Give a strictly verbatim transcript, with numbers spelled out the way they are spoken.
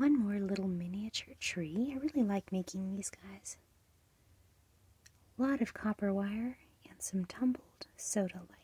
one more little miniature tree. I really like making these guys. A lot of copper wire and some tumbled soda light.